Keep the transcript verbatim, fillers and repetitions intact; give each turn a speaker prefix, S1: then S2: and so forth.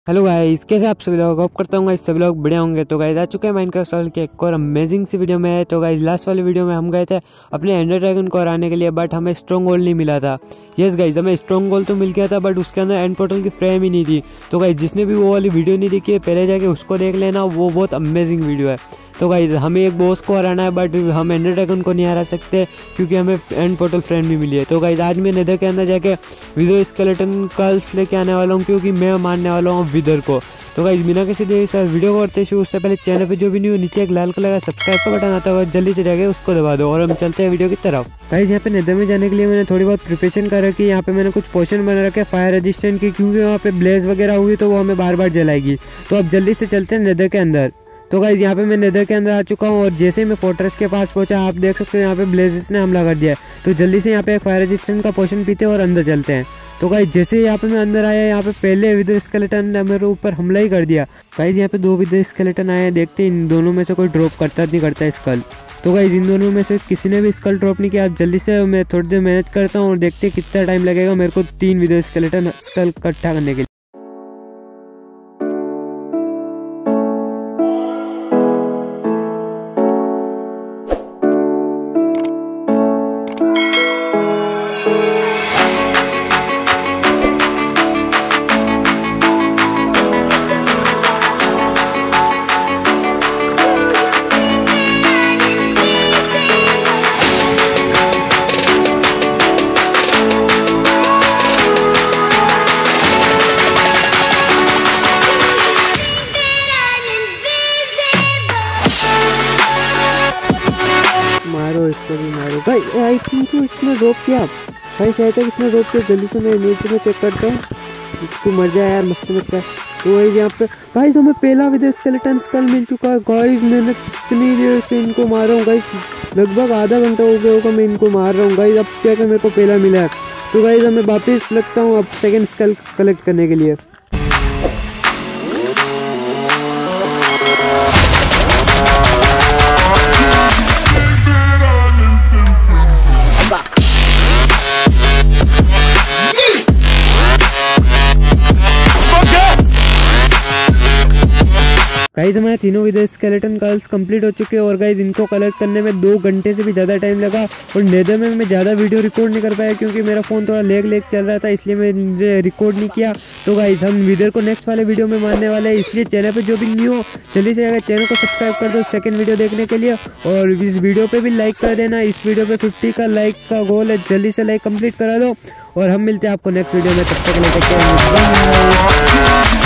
S1: Hello guys, कैसे आप सभी लोग? होप करता हूँ गाइस सभी लोग बढ़िया होंगे। तो गाइस आ चुके हैं माइनक्राफ्ट सर्वर के एक और अमेजिंग सी वीडियो में। तो गाइस लास्ट वाली वीडियो में हम गए थे अपने एंडर ड्रैगन को हराने के लिए, बट हमें स्ट्रॉन्ग होल्ड नहीं मिला था। यस गाइस, हमें स्ट्रॉन्ग होल्ड तो मिल गया था, बट उसके अंदर एंड पोर्टल की फ्रेम ही नहीं थी। तो गाइस जिसने भी वो वाली वीडियो नहीं देखी है, पहले जाके उसको देख लेना, वो बहुत अमेजिंग वीडियो है। तो गाइस हमें एक बॉस को हराना है, बट हम एंडर ड्रैगन को नहीं हरा सकते क्योंकि हमें एंड पोर्टल फ्रेम भी मिली है। तो गाइस आज मैं नेदर के अंदर जाके विदर स्केलेटन कल्स लेके आने वाला हूँ, क्योंकि मैं मारने वाला हूँ विदर को। तो गाइस बिना किसी देरी से वीडियो को करते शुरू, उससे पहले चैनल पे जो भी नहीं हो, नीचे एक लाल कलर का सब्सक्राइब का बटन आता है, जल्दी से जाके उसको दबा दो और हम चलते हैं वीडियो की तरफ। गाइस यहाँ पे नेदर में जाने के लिए मैंने थोड़ी बहुत प्रिपरेशन कर रखी है। यहाँ पे मैंने कुछ पोशन बना रखे फायर रेजिस्टेंट की, क्योंकि वहाँ पे ब्लेज वगैरह हुई तो वो हमें बार बार जलाएगी। तो अब जल्दी से चलते हैं नेदर के अंदर। तो गाइस यहाँ पे मैं नेदर के अंदर आ चुका हूँ और जैसे ही मैं फोर्ट्रेस के पास पहुंचा, आप देख सकते हो यहाँ पे ब्लेजेस ने हमला कर दिया है। तो जल्दी से यहाँ पे एक फायर रेजिस्टेंट का पोशन पीते हैं और अंदर चलते हैं। तो गाइस जैसे ही यहाँ पे मैं अंदर आया, यहाँ पे पहले विदर स्केलेटन ने मेरे ऊपर हमला ही कर दिया। गाइस यहाँ पे दो विदर स्केलेटन आए हैं, देखते हैं इन दोनों में से कोई ड्रॉप करता नहीं करता है स्कल। तो गाइस इन दोनों में से किसी ने भी स्कल ड्रॉप नहीं किया। आप जल्दी से मैं थोड़ी देर मेहनत करता हूँ और देखते हैं कितना टाइम लगेगा मेरे को तीन विदर स्केलेटन स्कल इकट्ठा करने के लिए। मारो इसको भी मारो। गाइस आई थिंक इसने ड्रॉप किया। गाइस शायद तक इसने ड्रॉप किया। जल्दी से मैं नीचे में चेक करता हूँ, इसको मर जाए यार, मस्त मत कर। तो गाइस यहाँ पे गाइस हमें पहला विदर स्केलेटन स्कल मिल चुका है। गाइस मैंने कितनी देर से इनको मार रहा हूँ गाइस, लगभग आधा घंटा हो गया होगा मैं इनको मार रहा हूँ गाइस। अब क्या मेरे को पहला मिला है। तो गाइस मैं वापस लगता हूँ अब सेकेंड स्कल कलेक्ट करने के लिए। गाइस हमारे तीनों विदर स्केलेटन कल्स कंप्लीट हो चुके हैं और गाइस इनको कलेक्ट करने में दो घंटे से भी ज़्यादा टाइम लगा। और नेदर में मैं ज़्यादा वीडियो रिकॉर्ड नहीं कर पाया क्योंकि मेरा फ़ोन थोड़ा लेग लेग चल रहा था, इसलिए मैं रिकॉर्ड नहीं किया। तो गाइस हम विदर को नेक्स्ट वाले वीडियो में मारने वाले हैं, इसलिए चैनल पे जो भी न्यू हो जल्दी से चैनल को सब्सक्राइब कर दो सेकेंड वीडियो देखने के लिए। और इस वीडियो पर भी लाइक कर देना। इस वीडियो पर फिफ्टी का लाइक का गोल है, जल्दी से लाइक कंप्लीट करा दो और हम मिलते हैं आपको नेक्स्ट वीडियो में। तब तक के लिए